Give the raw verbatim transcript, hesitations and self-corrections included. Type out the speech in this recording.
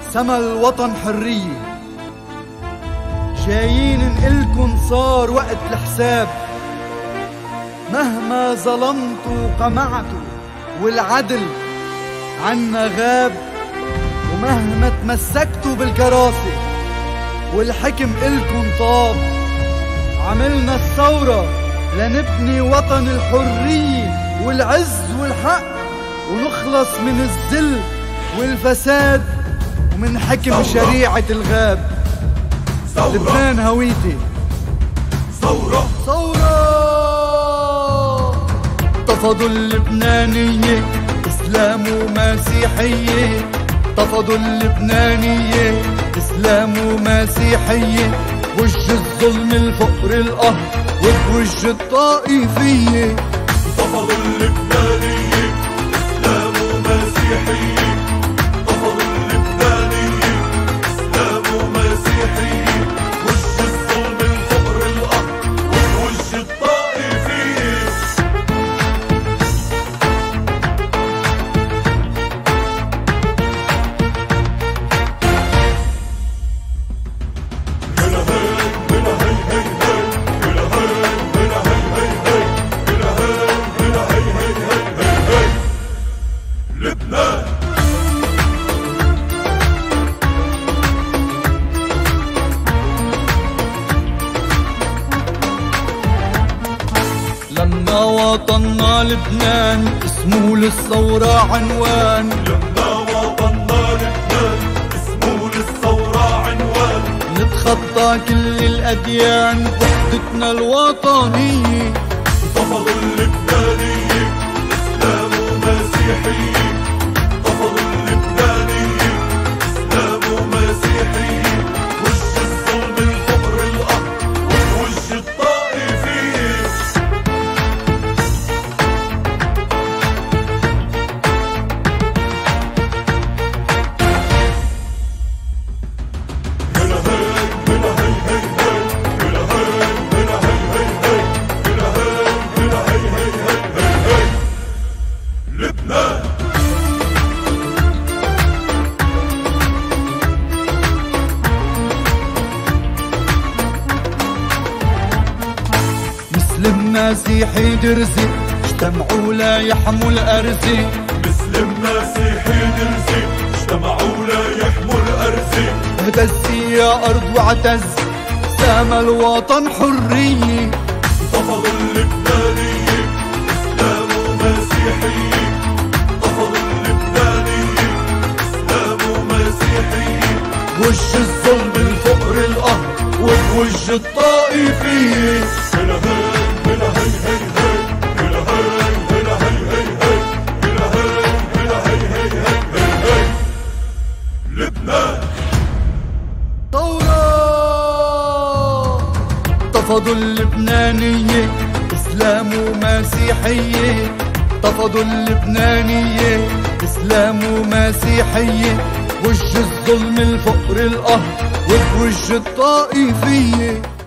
سما الوطن حرية. جايين نقلكن صار وقت الحساب، مهما ظلمتوا وقمعتوا والعدل عنا غاب، ومهما تمسكتوا بالكراسي والحكم إلكن طاب. عملنا الثورة لنبني وطن الحرية والعز والحق، ونخلص من الذل والفساد ومن حكم شريعة الغاب. ثورة. لبنان هويتي. ثورة ثورة تفضوا اللبنانية، إسلام ومسيحية. تفضوا اللبنانية، إسلام ومسيحية. وج الظلم الفقر القهر وبوج الطائفية. تفضوا اللبنانية، إسلام ومسيحية. تفضوا اللبنانية، إسلام ومسيحية. وج الظلم الفقر القهر وبوج الطائفية. لبنان لما وطننا لبنان اسمه للثورة عنوان. لما وطننا لبنان اسمه للثورة عنوان. نتخطى كل الأديان وحدتنا الوطنية. تفضوا اللبنانية، إسلام ومسيحية. تفضوا اللبنانية، إسلام ومسيحية. وج الظلم الفقر القهر ووج الطائفية. لبنان مسلم مسيحي درزي اجتمعوا لا يحموا الأرزي. مسلم مسيحي درزي اجتمعوا لا يحموا الأرزي. اهتزي يا أرض واعتز، سما الوطن حرية. تفضوا اللبنانية، إسلام ومسيحية. تفضوا اللبنانية، إسلام ومسيحية. وج الظلم الفقر القهر وبوج الطائفية. هلا هاي هلا هاي هاي هاي. هلا هاي هلا هاي هاي هاي. هلا هاي هلا هاي هاي هاي هاي. لبنان ثورة تفضوا اللبنانية، إسلام ومسيحية. تفضوا اللبنانية، إسلام ومسيحية. وج الظلم الفقر القهر وبوج الطائفية.